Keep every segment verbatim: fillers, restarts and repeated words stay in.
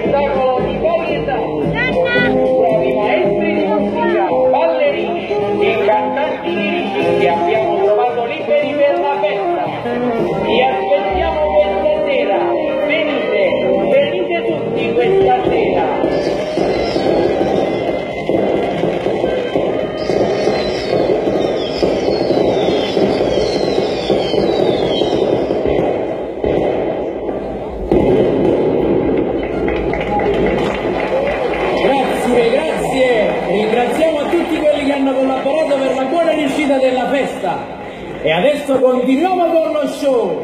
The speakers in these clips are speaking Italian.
spettacolo di varietà, bravi maestri di musica, ballerini e cantanti lirici che abbiamo trovato liberi per la festa. Vi aspettiamo questa sera, venite, venite tutti questa sera. Ringraziamo a tutti quelli che hanno collaborato per la buona riuscita della festa e adesso continuiamo con lo show.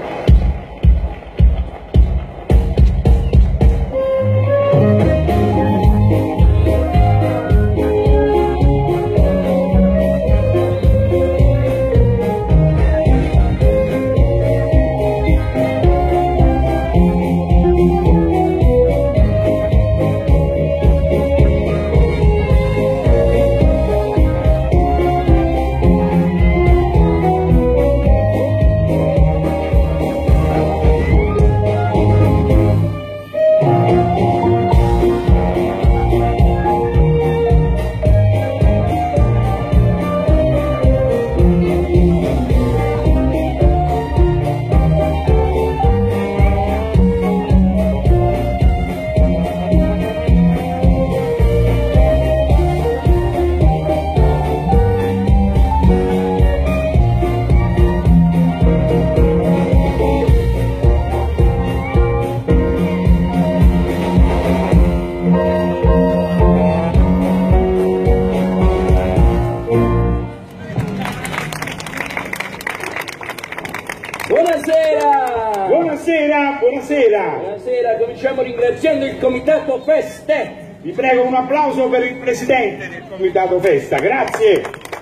Buonasera! Buonasera, buonasera! Buonasera, cominciamo ringraziando il Comitato Feste. Vi prego un applauso per il Presidente del Comitato Festa, grazie!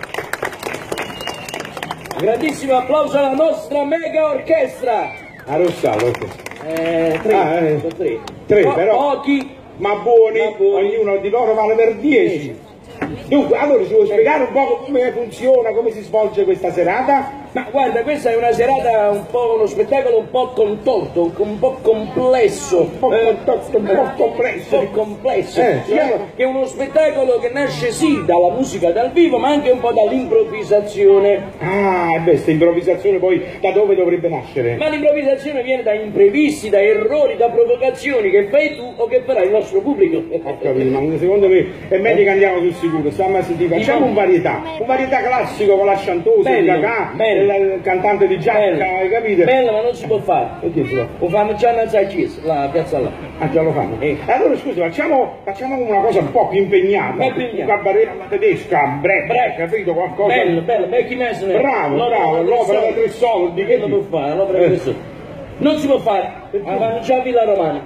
Un grandissimo applauso alla nostra mega orchestra. A Rossallo, Eh, tre, ah, eh, tre. tre Po- però, Pochi. ma buoni, Ma buoni. ognuno di loro vale per dieci. Dunque, allora ci vuoi spiegare un po' come funziona, come si svolge questa serata? Ma guarda, questa è una serata un po', uno spettacolo un po' contorto, un po' complesso. Un po' contorto, un po' complesso. Un po' complesso. Eh, Diciamo sì. che è uno spettacolo che nasce sì dalla musica dal vivo, ma anche un po' dall'improvvisazione. Ah, e beh, questa improvvisazione poi da dove dovrebbe nascere? Ma l'improvvisazione viene da imprevisti, da errori, da provocazioni che fai tu o che farà il nostro pubblico. Ho capito, ma secondo me è meglio che andiamo sul sicuro, stiamo a sentire. Facciamo un varietà, un varietà classico con la chanteuse, il Bello, cacà, bello. il, il cantante di giacca, Bello. hai capito? Bello, ma non si può fare. Perché si fa? Lo fanno già nel Sagis, la piazza là. Ah, già lo fanno? Eh. Allora scusa, facciamo, facciamo una cosa un po' più impegnata, Impegnata. un cabaret alla tedesca, breve, Breve. capito? Qualcosa. Bello, bello, Becky Messner. Bravo, bravo, l'opera da tre soldi, che Che lo può fare, l'opera da Eh. tre soldi. Non si può fare, ma fanno già a Villa Romana.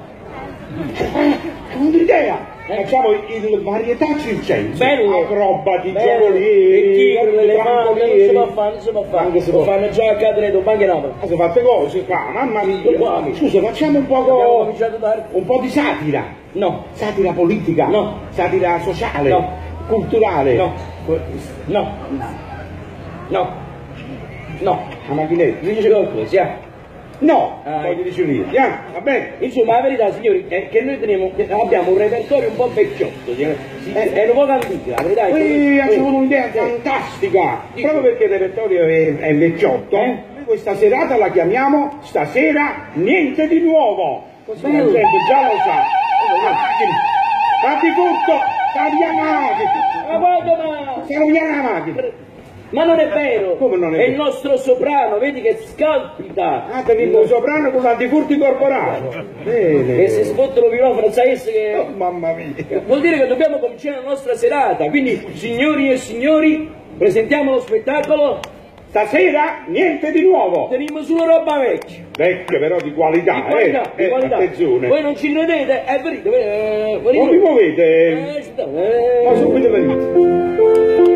Un'idea! Facciamo il varietà circense, Bello. acrobati, Bello. giocolieri, Le tigre, le mani, non trancolieri. si può fare, non si può fare. Anche se Lo può. fanno già a Cadreto, Banca Napoli. Ah, sono fatte cose qua, mamma mia. Qua. Scusa, facciamo un Abbiamo po', cominciato a dare... un po' di satira. No, Satira politica. No. Satira sociale. No. Culturale. no, no, no, no. La macchinetta. Mi dice qualcosa, eh? No, Ah, poi ti dice lì. Yeah, va bene. Insomma, la verità, signori, è che noi teniamo, abbiamo un repertorio un po' vecchiotto, sì, è, è un po' antica, la verità è Qui che... abbiamo un'idea fantastica. Dico. Proprio perché il repertorio è, è vecchiotto. Eh? Noi questa serata la chiamiamo Stasera niente di nuovo. Così la Bello. gente già lo sa. Fatti tutto, cambia la macchina. Ma guarda, ma... Siamo via la macchina. Ma non è vero! Come non è È vero? il nostro soprano, vedi che scalpita! Ah, tenuto un soprano con l'antifurti corporale. Bene. E se sfottano il microfono, sai che... Oh, mamma mia. Vuol dire che dobbiamo cominciare la nostra serata, quindi signori e signori, presentiamo lo spettacolo, Stasera niente di nuovo. teniamo solo roba vecchia. Vecchio però di qualità, Di qualità, eh. di qualità. Eh, attenzione. Voi non ci credete? È venuto, eh, Non vi muovete? Eh, ci sta, eh. Ma subito venite.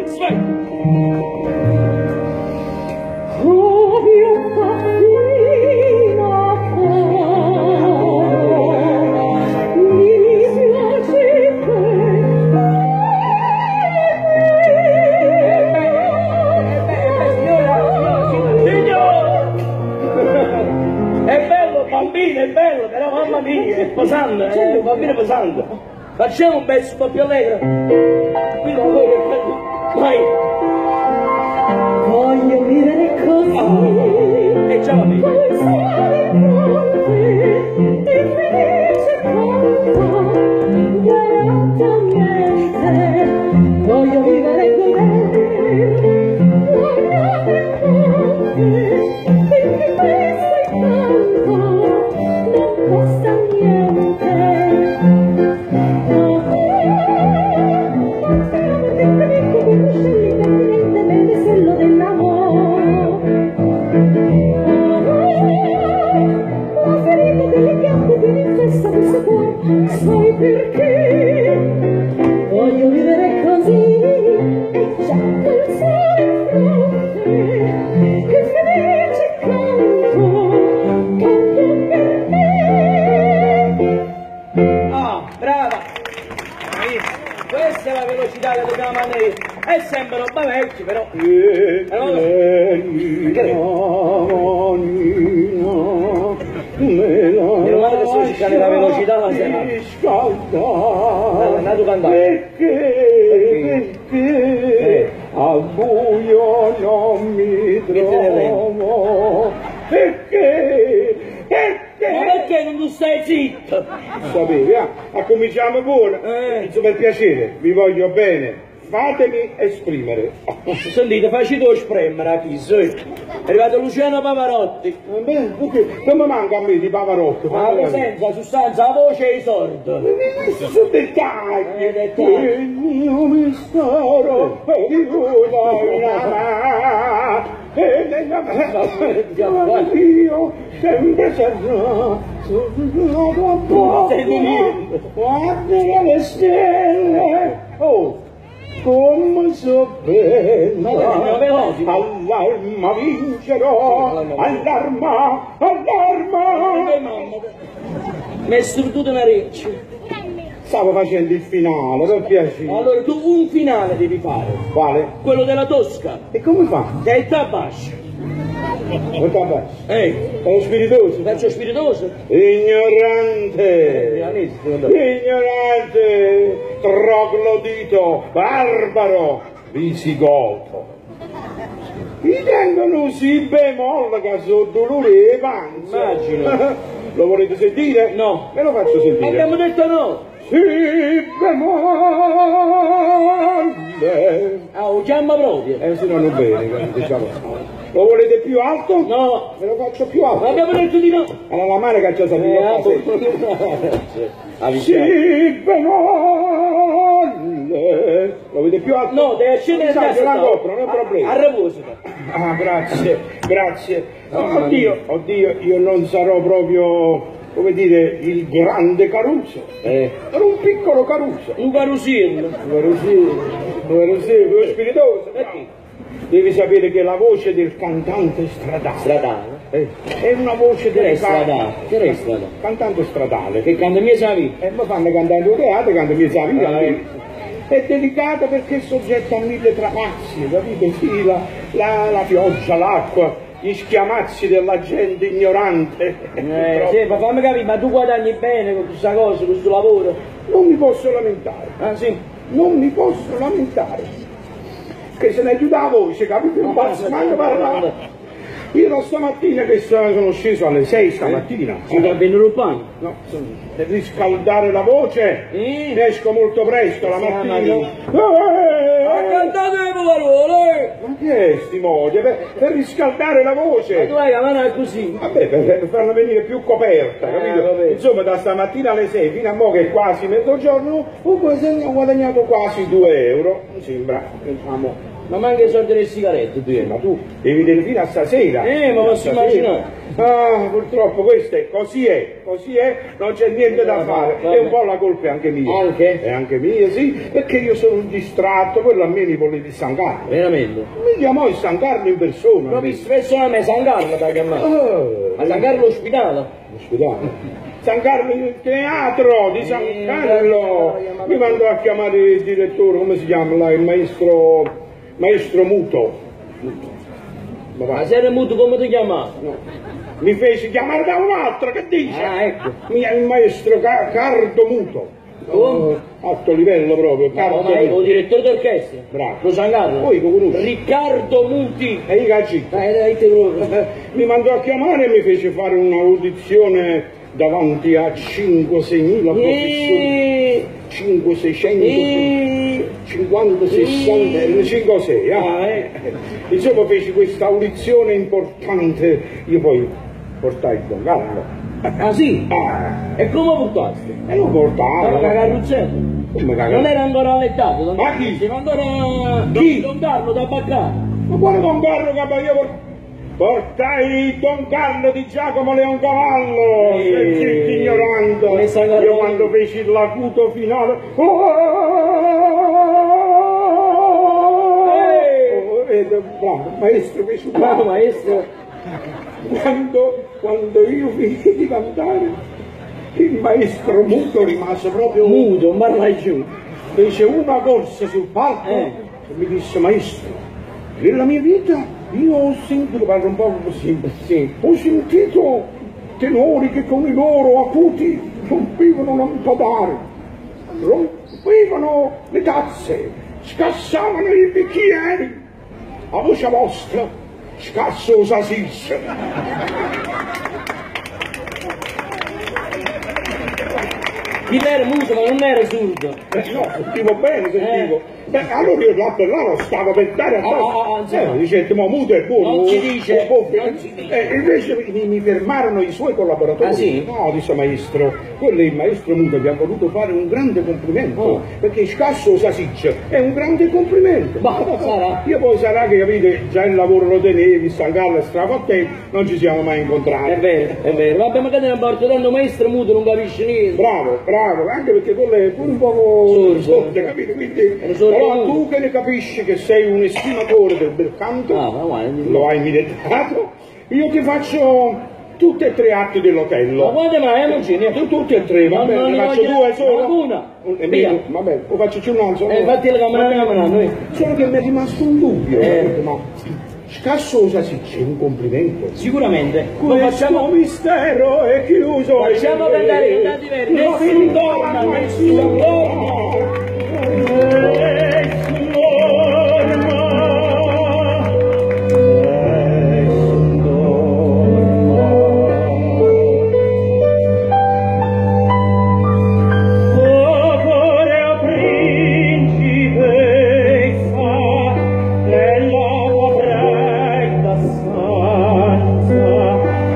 Facciamo un pezzo un po' più allegro. Qui non vuoi che prendo. Vai. Voglio vivere così. Oh. E già va bene. Col sole in fronte e felice canto. Grattamente. Voglio vivere con te. Guardate in fronte. Perché questo incanto non costa niente. Sai perché voglio vivere così e già col sole in fronte che felice canto, canto per te. Ah, brava! Questa è la velocità che dobbiamo mandare. È sempre roba vecchia, però. Meno male che si scala la velocità, ma sei andato a cantare. Perché? Perché? A buio non mi trovo. Perché? Perché? Ma perché non tu stai zitto? Sapevi, ah? Cominciamo pure. Eh. Insomma, per piacere, vi voglio bene. Fatemi esprimere. Sentite, facete spremere a chi, è arrivato Luciano Pavarotti. Eh beh, perché? Come manca a me di Pavarotti? Ma la presenza, la sostanza, la voce e i sordi. Sono dettagli. Eh, dettagli. Io mi starò aiutare. Io sempre sarò sulla tua bocca. Guarda le stelle. Oh! Come so bene, allarma vincerò, allarma, allarma. Mi è struttuto una reccia. Stavo facendo il finale, per piacere. Allora tu un finale devi fare. Quale? Quello della Tosca. E come fa? Che è il tabascio. Il tabascio? Ehi. È lo spiritoso? Faccio spiritoso? Ignorante. Ignorante. Troglodito. Barbaro. Visigoto. Mi tengono si bemolle che sono dolore e panza. Immagino. Lo volete sentire? No. Me lo faccio sentire. Abbiamo detto no. Si bemolle. Ah, lo chiama proprio. Eh, se no non bene, diciamo. Lo volete più alto? No. Me lo faccio più alto. Abbiamo detto di no. Allora la mano che c'è Eh, si bemolle. Lo vedete più alto? No, deve accendere il gas. La copro, non è un problema. A reposo. Ah, grazie, grazie. Oh, oddio, oddio, io non sarò proprio, come dire, il grande Caruso. Eh. Ero un piccolo Caruso. Un carusillo. Un Carusillo, un Carusillo, un spiritoso. Perché? Devi sapere che la voce del cantante stradale, Stradale. eh, è una voce Che è delicata. stradale? Che è stradale? Cantante stradale. Che canta mia savi? E mi fanno cantare due teatri, canto mia vita. Ah, eh. È delicata perché è soggetta a mille trapazzi, capite? Sì, la, la, la pioggia, l'acqua, gli schiamazzi della gente ignorante. Eh, sì, ma fammi capire, ma tu guadagni bene con questa cosa, con questo lavoro? Non mi posso lamentare, Ah sì? non mi posso lamentare. Che se ne aiuta la voce, capite? Non posso manco parlare. Io da stamattina che sono sceso alle sei stamattina. Si va bene urbano? No, per riscaldare la voce Eh? esco molto presto la mattina. mattina. Eh, Ha cantato le parole! Ma che è sti modi? Per, per riscaldare la Ma tu voce. hai la mano così? Vabbè, per, per farla venire più coperta, Eh, capito? vabbè. Insomma, da stamattina alle sei fino a mo' che è quasi mezzogiorno, ho guadagnato quasi due euro. Mi sembra, diciamo, Ma manca i soldi delle sigarette, tu. Eh, ma tu devi vedere fino a stasera. Eh, ma posso immaginare. Ah, purtroppo questo è, così è, così è, non c'è niente da fare. vabbè. E un po' la colpa è anche mia. Anche? È anche mia, sì, perché io sono un distratto, quello a me mi vuole di San Carlo. Veramente? Mi chiamò il San Carlo in persona. L'ho visto personalmente San Carlo da chiamare. Oh, A San Carlo ospedale? Scusate. San Carlo, il teatro di San Eh, Carlo. Mi mandò a chiamare il direttore, come si chiama là, il maestro, maestro Muto. Ma va. Ma se eri muto come ti chiamavi? No. Mi fece chiamare da un altro, che dice? Ah, ecco. Mi- il maestro Ca- Cardo Muto. Come? Oh, alto livello proprio, Cardo Ma ecco, Muto. il direttore d'orchestra. Bravo. Lo San Carlo? Poi lo conosci? Riccardo Muti. E i caggitti. Dai, dai, te lo... Mi mandò a chiamare e mi fece fare un'audizione davanti a cinque sei mila professori. Eh, cinque seicento, eh, cinquanta, sessanta, cinque sei, Ah, eh. Insomma feci questa audizione importante, io poi portai il Don Carlo. Ah sì? Ah, E come portaste? e lo Stava portavo. la carrozzella? Come cagare? Non era ancora allettato? Don Ma chi? Sì, ma ancora... Chi? Don Carlo da Baccaro. Ma quale Don Carlo che io por- portai Don Carlo di Giacomo Leoncavallo, Eh, che zitto ignorante. come San Carlo. Io quando feci l'acuto finale, oh, eh, bravo, maestro, feci un Bravo maestro. Quando, quando io finì di cantare, il maestro Muto rimase proprio Muto, non parla più. fece una corsa sul palco Eh. e mi disse: maestro, nella mia vita io ho sentito, parlo un po' così, Sì. ho sentito tenori che con i loro acuti rompevano lampadari, rompevano le tazze, scassavano i bicchieri, a voce vostra scasso sasis. Chi era muto ma non era surdo. Eh, no, sentivo bene, sentivo. Eh. Beh, allora io là per là lo stavo per dare a Ah, ah, ah, sì. eh, dice, ma muto è buono. Non si dice, oh, oh, non si dice. eh, invece mi, mi fermarono i suoi collaboratori. Ah, sì? No, disse maestro, quello è il maestro Muto che ha voluto fare un grande complimento, Oh. perché scasso sasiccia è un grande complimento. Ma sarà? Io poi sarà che capite, già il lavoro lo tenevi, San Carlo è stracottento, non ci siamo mai incontrati. È vero, è vero. Vabbè, ma che te ne importa? Tanto maestro muto non capisce niente. Bravo, bravo, anche perché quello è pure un po' Sordo. sordo, capito? Quindi, È sordo però muto. tu che ne capisci che sei un estimatore del bel canto, Ah, ma guarda. lo hai militato, io ti faccio tutti e tre atti dell'Otello. Ma quante mai? Eh, non ce n'è. Tu, tutti e tre, va Non- bene, non ne ne faccio voglio- due solo. ma una. E Via. mi- Va bene, lo faccio un altro. Eh, fatti la camera, la camera, noi. Solo che mi è rimasto un dubbio, Eh. ma scassosa sì, c'è un complimento. Sicuramente. Ma Questo facciamo... mistero è chiuso. Facciamo cantare i cantanti veri. Nessun torna, nessun torna.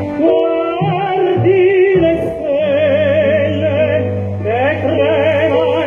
Guardi le stelle che tremano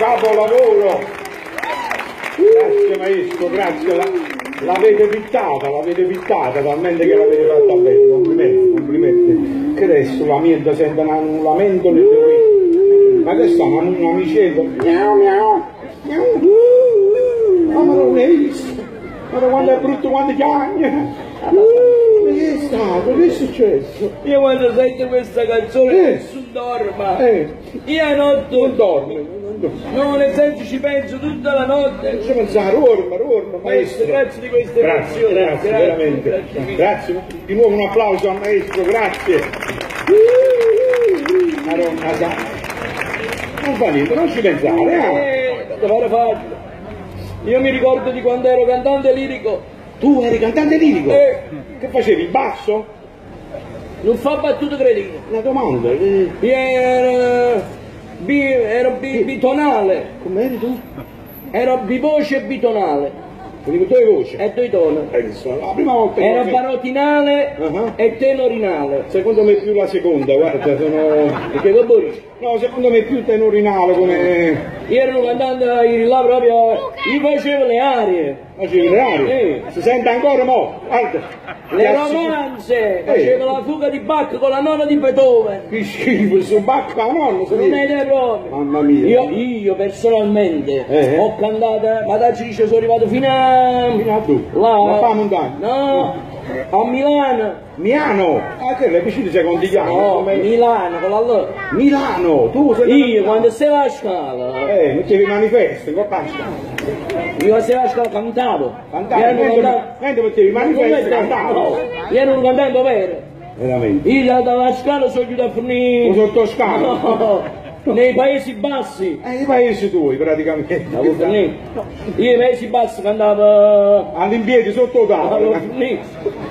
capolavoro! Grazie maestro, grazie, l'avete pittata, l'avete pittata, talmente che l'avete fatta bene, complimenti, complimenti. Che adesso la mia sente un lamento nel tuo. Ma che sta, un amicello? Miau miau, miau, ma non è visto, ma quando è brutto quando chiagna. Ma che è stato? Che è successo? Io quando sento questa canzone Eh. nessuno dorma. Eh, Io a notte non dorme, non dorme. no, nel senso ci penso tutta la notte. Non ci pensare, orma, orma, maestro. Grazie di queste Grazie, emozioni. grazie, veramente. Grazie. Grazie, di nuovo un applauso al maestro, grazie. Madonna, sa. Non fa niente, non ci pensare, eh. Eh, doveva farlo. Io mi ricordo di quando ero cantante lirico. Tu eri cantante lirico? Eh. Che facevi, il basso? Non fa battute cretine. Una domanda, eh, Io ero, bi, ero bi, bitonale. com'eri tu? Ero bivoce e bitonale. Avevo due voci. E due tono. Eh, insomma, la prima volta che Ero ho- barotinale Uh-huh. e tenorinale. Secondo me più la seconda, guarda, sono... Perché che vuoi? No, secondo me più tenorinale come... Io ero un cantante là proprio, io facevo le arie, Facevi le arie. Eh. Si sente ancora mo, guarda. le Ti assicuro- romanze, facevo la fuga di Bach con la nonna di Beethoven. Che schifo, su bacca la nonna, si Non hai vede. idea proprio. Mamma mia. Io, io personalmente Eh. ho cantato, ma da Ciccio sono arrivato fino a... Fino a tu. là. La fa montagna. No, a Milano. Milano. Ah, che le vicine sei contigliano. No, come- Milano con la L. Milano, tu sei... Io quando stavo a scala, Eh, mettevi i manifesti, con pasta. io stavo a scala cantavo. Cantavi, Io ero un mentre, cantante- mentre mettevi i manifesti, No, cantavi. io ero un cantante vero. Veramente. Io dalla scala sono chiuso a O fornire sottoscalo. no, nei paesi bassi. Eh, i paesi tuoi, praticamente. Avevo fornito. Io nei paesi bassi cantavo. All'impiedi sotto Avevo tavola. fornito.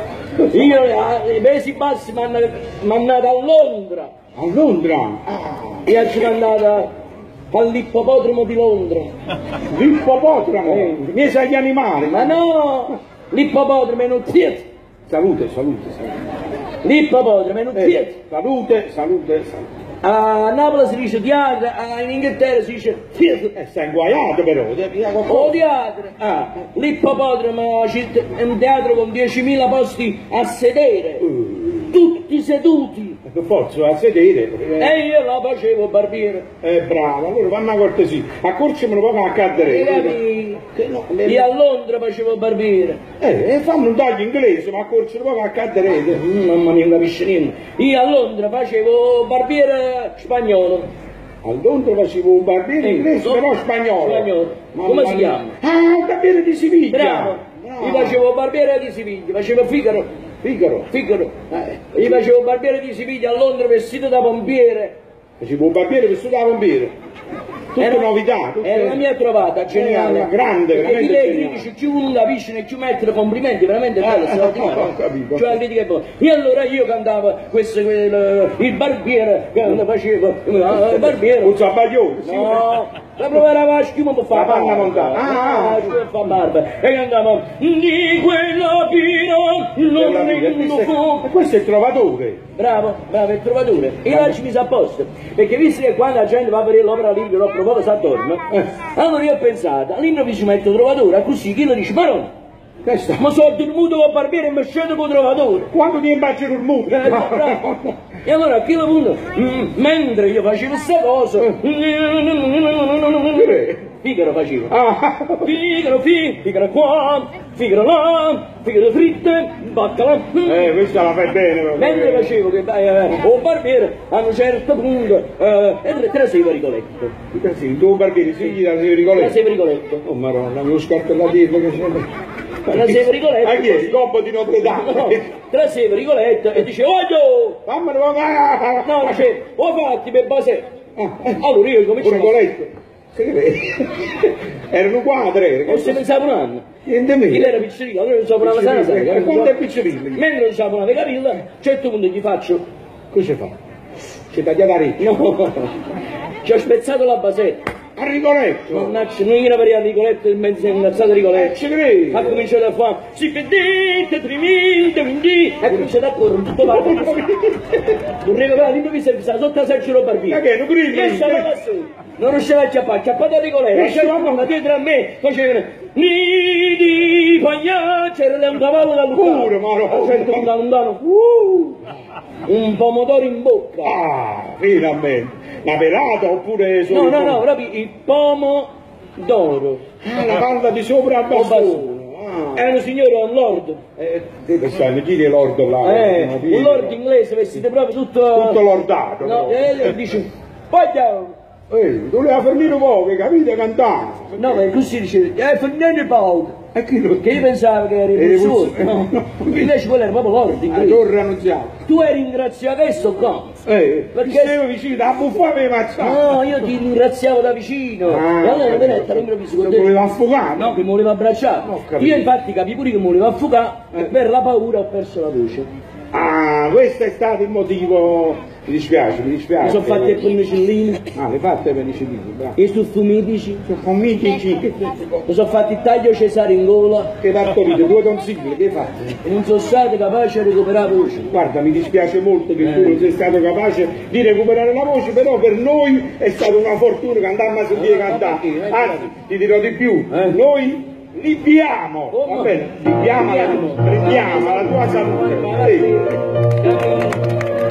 Io ai paesi bassi mi hanno mandato a Londra. A Londra. Ah, Io ci sono andato all'ippopodromo di Londra. l'ippopotamo. Eh. Mi sai gli animali. Ma no! L'ippopodromo è un theatre. Salute, salute, salute. L'ippopodromo è un Eh, theatre. salute, salute, salute. A Napoli si dice teatro, a- in Inghilterra si dice theatre. Eh, stai inguaiato però, devi dire O qualcosa. teatro. Ah, l'ippopodromo è un teatro con diecimila posti a sedere. Uh, Tutti seduti. per forza, a sedere. Eh, E io la facevo barbiere. eh, bravo, allora fammi una cortesia. Accorcimelo proprio a E cadere. capi? Che no, le- Io a Londra facevo barbiere. Eh, eh, fammi un taglio inglese, ma accorcimelo proprio a cadere. Mm, Mamma mia, non capisce niente. Io a Londra facevo barbiere spagnolo. A Londra facevo un barbiere inglese, no, però spagnolo. spagnolo. Mamma Come si mia. chiama? Ah, un barbiere di Siviglia. Bravo. Bravo. Io facevo barbiere di Siviglia, facevo Figaro. Figaro. Figaro. Eh, Io facevo barbiere di Siviglia a Londra vestito da pompiere. facevo un barbiere vestito da pompiere. Tutte Era- novità. Tutte... Era la mia trovata geniale. Era grande, Perché veramente lei geniale. dice più uno capisce e più mettere complimenti, veramente Eh, bello, eh, straordinario. ho capito. Cioè la critica è buona. E allora io cantavo questo, quel, il barbiere, che lo facevo, ah, il barbiere. Un sabbaglione, sì. No, la provava la schiuma per fare La panna montana. Ah, la schiuma per fare barba. E cantavo di quella pira non Bella vita, rendo questo è- fuoco. e questo è il trovatore. Bravo, bravo, il trovatore. E là ci mise a posto. Perché visto che quando la gente va a vedere l'opera lirica lo provato sa attorno, eh, allora io ho pensato, all'improvviso metto trovatore, così chi lo dice, ma no, Che sta? ma sono dormito con il barbiere e mi scendo con il trovatore. Quando ti imbacci sul muro? Eh, bravo. E allora a chi lo punto, mm, mentre io facevo questa cosa, Figaro facevo. Ah, Figaro, fi- Figaro qua, Figaro là, Figaro fritte, baccalà. eh, questa la fai bene. proprio. Mentre facevo che eh, un barbiere a un certo punto eh, e te la sei Rigoletto. Eh, sì, tu barbiere, sì, la sei Te la Rigoletto. sei Rigoletto. Oh madonna, mi ho scartellato che c'è. La sei Rigoletto. Ah, chi è? Il gobbo di Notre No, Dame. te la sei Rigoletto e dice voglio! Fammelo, ah, No, dice, ho fatti per base. ah, eh, Allora io comincio a Rigoletto. Sì, che vedi? Erano quadre. non si pensava un anno. Niente Chi meno. era piccirino, allora non saponava sana Piccirino, sana. e quanto è piccirino? Mentre non saponava i capelli, a un certo punto gli faccio, Cosa fa? Ci taglia la rete. no, ci ho spezzato la basetta. A Rigoletto! Mannaggia, non gliela per a Rigoletto il mezzo ingazzato Rigoletto. Ci credi? Ha cominciato a fare, si vedete, tremite, quindi, ha cominciato a correre tutto va. Non recupera all'improvviso e stava sotto a Sergio Barbino. Ma che, non credi? E stava lassù. Non riusciva a chiappare, chiappato a Rigoletto. E c'era da dietro a me, facevano, nidi, pagliacci, c'era un cavallo da lontano. Pure, ma no. Sento un da lontano, uh, un pomodoro in bocca. Ah, finalmente. Una pelata oppure solo... No, no, no, proprio il pomodoro. Ah, la palla di sopra al bastone. Ah. È un signore, un lord. Eh, deve stare, chi è l'ordo là? Eh, No, un lord inglese, vestito proprio tutto... Tutto lordato. No, proprio. e dice, poi Eh, doveva fermare un po', che capite, cantare. no, ma così dice, eh, Fernando Paolo. E chi lo... Che io pensavo che eri Eri il suo. il suo. No. No. Invece quello era proprio lord La inglese. torre annunziata. Tu eri ringraziato adesso qua. Eh, Perché- perché stavo vicino, da buffare mi mazzava. No, io ti ringraziavo da vicino. Ah, e allora non capito. venette all'improvviso con Lo te. voleva affogare? No, che mi voleva abbracciare. Ho capito. Io infatti capì pure che mi voleva affogare Eh. e per la paura ho perso la voce. Ah, questo è stato il motivo. Mi dispiace, mi dispiace. Mi sono fatti le penicilline, Ah, le fatte le penicilline, bravo. i stuffumitici, Sono comici, mi sono fatti il taglio cesare in gola che partorite, due tonsille, che hai fatto? e non sono stato capace di recuperare la voce. Guarda, mi dispiace molto che Eh. tu non sei stato capace di recuperare la voce, però per noi è stata una fortuna che andammo a sentire Eh, cantare. perché? Eh, Anzi, ti dirò di più, Eh. noi libiamo, Come? va bene? Libiamo, la, Libiamo. prendiamo la tua salute. Sì.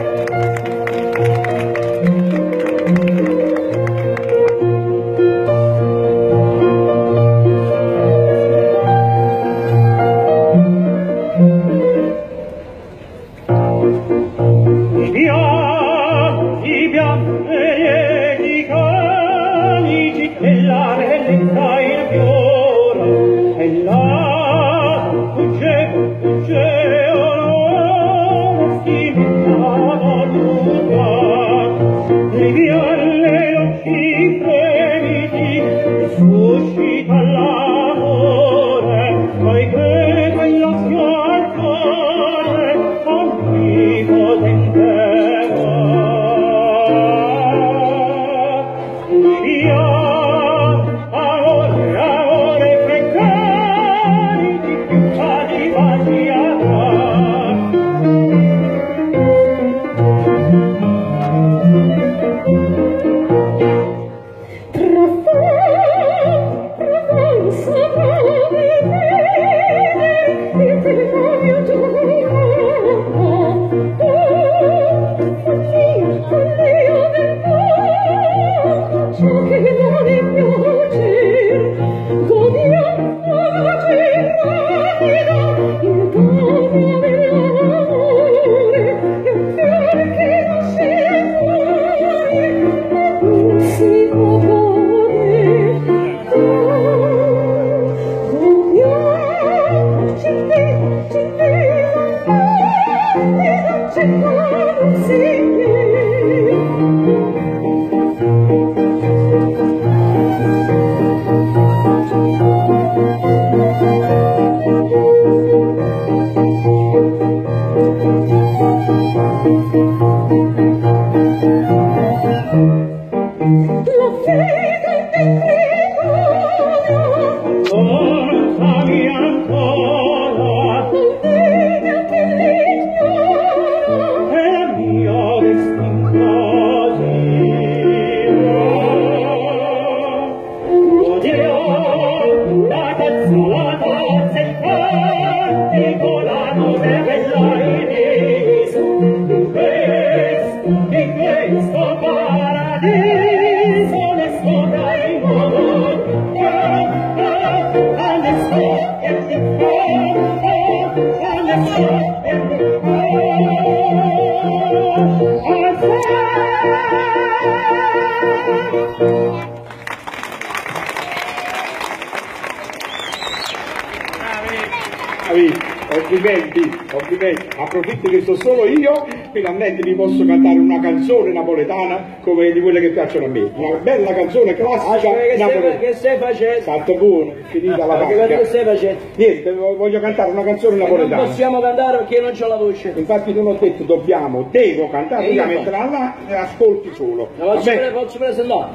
Complimenti, complimenti, approfitto che sto solo io, finalmente vi posso cantare una canzone napoletana come di quelle che piacciono a me, una bella canzone classica Che napoletana. stai, che stai facendo? Fatto buono, è finita la Che cosa pacca. stai facendo? Niente, voglio cantare una canzone Non napoletana. possiamo cantare perché io non ho la voce. Infatti non ho detto dobbiamo, devo cantare, E io tu la metterai là e ascolti solo. La Va posso, bene? pre- posso presentare?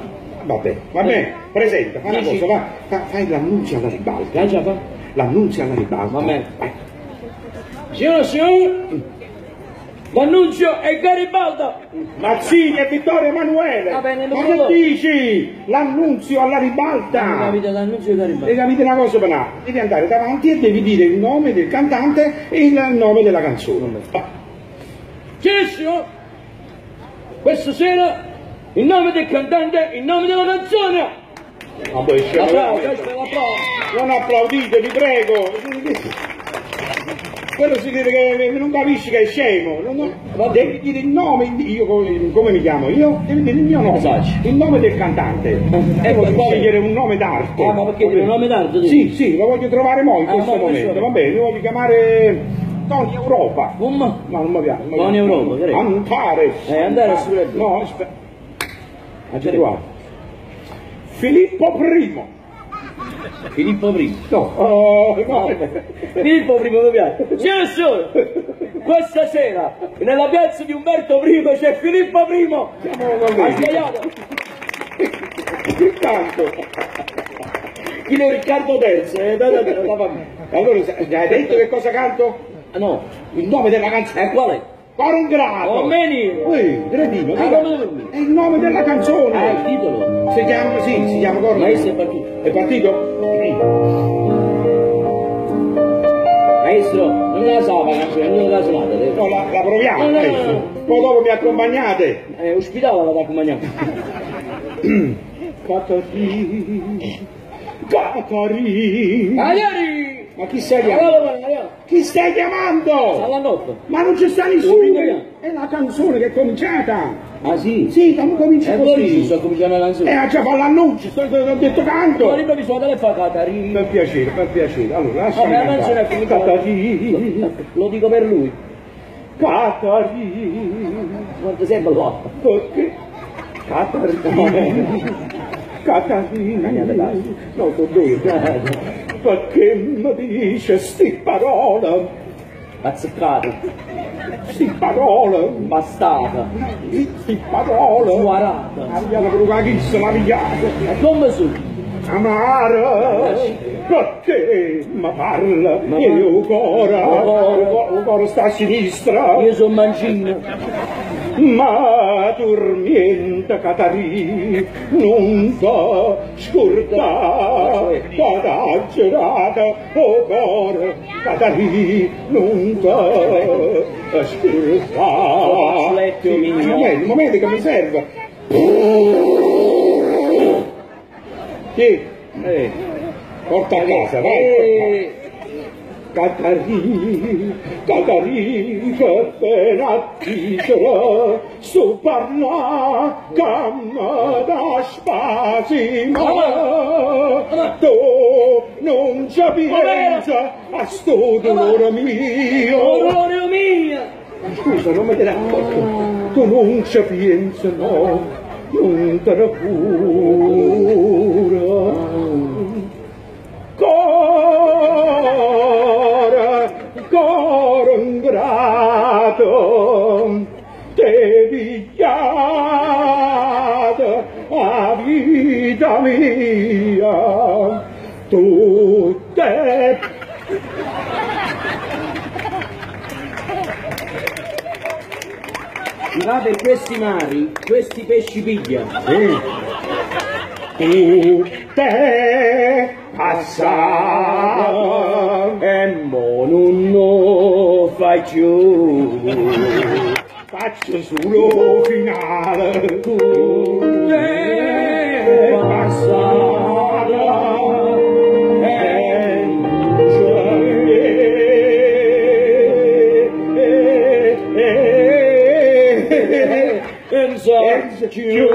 Vabbè, va bene, presenta, fai una Dici- cosa, va, fa- fai l'annunzio alla ribalta. Dai, già fa. L'annunzio alla ribalta. Va bene. Vai. Signore e signori, l'annunzio è Garibaldi. Mazzini e Vittorio Emanuele. Va bene, lo ma so. che dici? L'annunzio alla Non ribalta. capite l'annunzio di E Garibaldi? capite una cosa, Panà? Devi andare davanti e devi dire il nome del cantante e il nome della canzone. Ah. Signore e signori, questa sera il nome del cantante, il nome della canzone. Ma poi scemo, Applauso, veramente. questo è l'applauso. Non applaudite, vi prego. Quello si vede che non capisci che è scemo. Non, non, devi dire il nome, io come, come mi chiamo? Io devi dire il mio nome. Esatto. Il nome del cantante. E voglio quale? scegliere un nome d'arte. Ah, ma perché dire un nome d'arte, tu? Sì, sì, lo voglio trovare mo in Ah, questo ma momento. questo- Va bene, lo voglio chiamare Tony Europa. Come? Ma non mi piace. non mi Tony piace. Europa, credo. Antares. Eh, Antares, pure tu. No, aspetta. Ah, Già trovato. Filippo Primo. Filippo Primo. No, oh, no. Filippo Primo mi piace. Signore e signori, questa sera nella piazza di Umberto Primo c'è Filippo Primo. Ha sbagliato. Intanto. Chi è Riccardo Terzo? Eh, da, da, da, da, da. Allora, già hai detto che cosa canto? Ah, no, Il nome della canzone. e qual è? Coro grato. Oh, meni. Ui, Gradino, Ah, dica- come devo- è il nome della Ah, il canzone. titolo. Si chiama, sì, si chiama Coro Maestro è grato. partito. È partito? Maestro, non la so la canzone, non la suonate. eh. No, la, la proviamo, No, no, adesso. no. Poi dopo mi accompagnate. Eh, ospitava la accompagnata. Catari, Catari. Agliari! Ma chi stai Allora, chiamando? allora, Chi stai chiamando? alla notte. Ma non c'è sta Oh, nessuno! vediamo. È la canzone che è cominciata! Ah sì? Sì, come comincia E poi così? sto cominciando la Eh, canzone. ha già fatto l'annuncio, sto, ho detto Ma canto! libro mi suona e fa Catarina. Per piacere, per piacere. Allora, lasciami Vabbè, la canzone è cantare. finita. Catarina, Lo dico per lui. Catarina, Quanto sembra l'otto. perché? Catarina, Catarina, no, sono due. Perché mi dice sti parole, Azzeccato. sti parole, Bastata. sti parole. Suarata. Abbiamo per una chissa la pigliata. E come su? Amara, perché mi parla? Ma E io parla. cuore, Oh, cuore. il cuore- il cuore sta a sinistra. Io sono mancino. Ma dormiente Catarì, non t'ho scordato, t'ho girata, oh cuore, Catarì, non t'ho scordato. letto Sì, mio. un momento, un momento che mi serve. Sì, eh, porta a casa, vai. Eh, Catarì, Catarì, che pena dicere, su parla, camma da spasima, tu non ci pensa a sto dolore mio. Dolore mio. Scusa, non me te ne accorgo, tu non ci pensi, no, non te ne cura. Cora, cora ingrato, te pigliata a vita mia, tutte. Si va per questi mari, questi pesci piglia. Tutte passate E mo non lo fai più. faccio solo finale. Tutte passate. E non so più.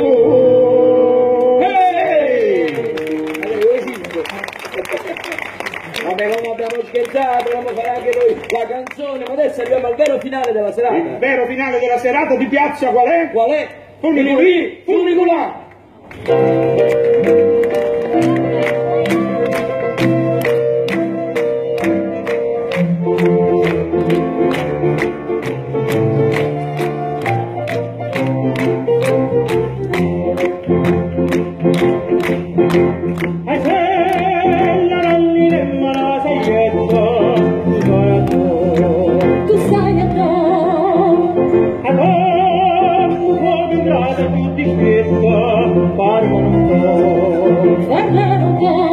Vabbè, non abbiamo scherzato, dobbiamo fare anche noi la canzone, ma adesso arriviamo al vero finale della Il serata. vero finale della serata di piazza qual è? Qual è? Funiculì, Funiculà! Funiculà. tutti questa parlano un po', parlano un po'.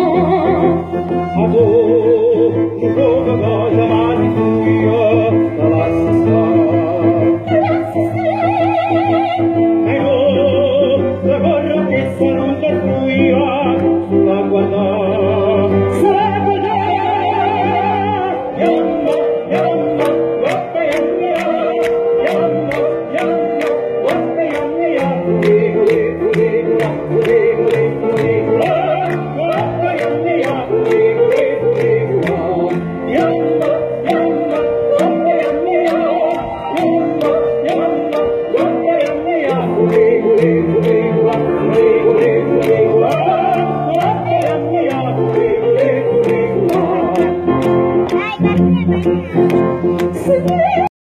adoro, non so cosa ma di tua, la lascia stare. E no, la corro che sono un tortuia, sulla guardare, sulla guardare. Yamma, yamma, wappa yamma, yamma, yamma, wappa yamma, ule, ule, ule, ule, ule, ule, ule, wappa yamma, ule, ule, ule, ule, yamma, yamma, wappa yamma, yamma, yamma, wappa yamma, ule, ule, ule, ule, ule, ule, wappa yamma, ule, ule, ule, ule. Dai, dai, dai.